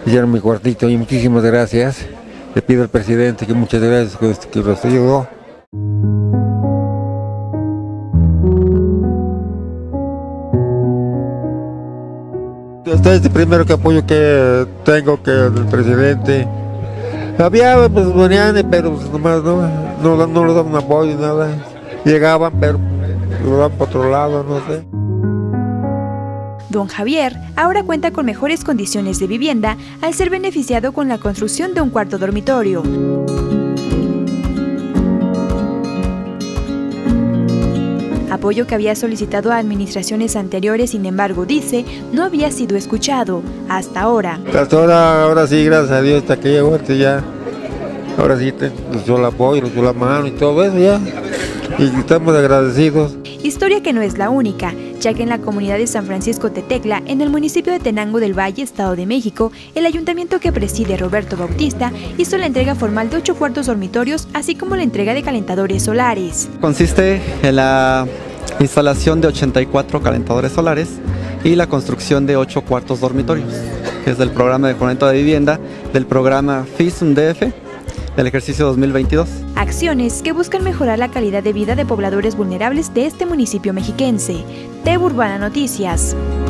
hicieron mi cuartito y muchísimas gracias. Le pido al presidente que muchas gracias que los ayudó. Este es el primero que apoyo que tengo que del presidente. Había, pues venían, pero pues, nomás no le daban apoyo, nada. Llegaban, pero lo daban por otro lado, no sé. Don Javier ahora cuenta con mejores condiciones de vivienda al ser beneficiado con la construcción de un cuarto dormitorio. Apoyo que había solicitado a administraciones anteriores, sin embargo, dice, no había sido escuchado hasta ahora. Hasta ahora sí, gracias a Dios, hasta que llegó ya. Ahora sí nos dio el apoyo, nos dio la mano y todo eso ya. Y estamos agradecidos. Historia que no es la única, ya que en la comunidad de San Francisco Tetecla, en el municipio de Tenango del Valle, Estado de México, el ayuntamiento que preside Roberto Bautista hizo la entrega formal de 8 cuartos dormitorios, así como la entrega de calentadores solares. Consiste en la instalación de 84 calentadores solares y la construcción de 8 cuartos dormitorios, que es del programa de fomento de vivienda del programa FISUM-DF del ejercicio 2022. Acciones que buscan mejorar la calidad de vida de pobladores vulnerables de este municipio mexiquense. TV Urbana Noticias.